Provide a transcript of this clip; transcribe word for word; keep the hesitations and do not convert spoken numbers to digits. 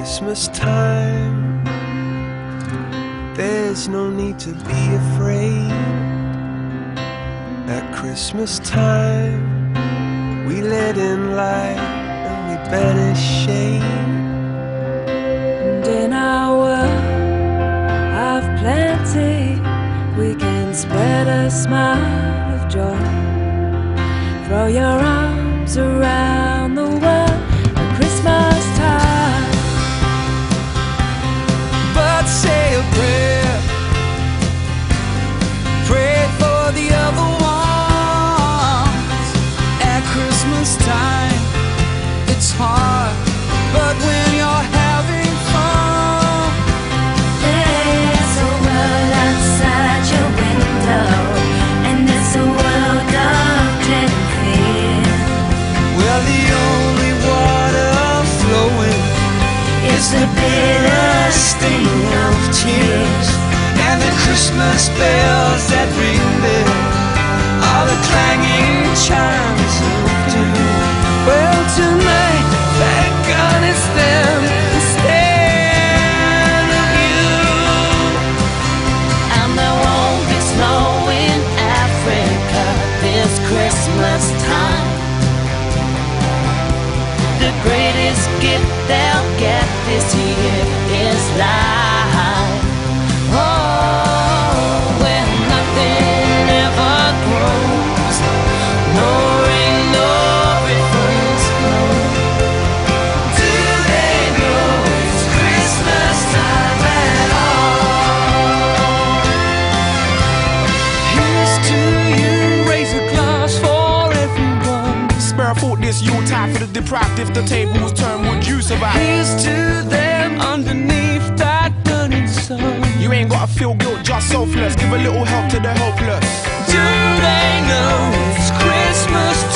Christmas time, there's no need to be afraid. At Christmas time, we let in light and we banish shade. And in our world of plenty, we can spread a smile of joy. Throw your arms around the world at Christmas time. But say a prayer, pray for the other ones. At Christmas time, it's hard, but when you're having fun, there's a world outside your window, and it's a world of dread and fear. well, the only water flowing It's the bitter sting of tears, and the Christmas bells that ring there are the clanging chimes of doom. Well, tonight, thank God it's them instead of you. and there won't be snow in Africa this Christmas time. The greatest gift they'll get this year is life. Oh, when nothing ever grows, no rain, no refrains flow. Do they know it's Christmas time at all? Here's to you, raise a glass for everyone. Spare a thought this Yuletide for the deprived. If the tables turn, would you survive? Here's to them underneath that burning sun. You ain't gotta feel guilt, just selfless. Give a little help to the helpless. Do they know it's Christmas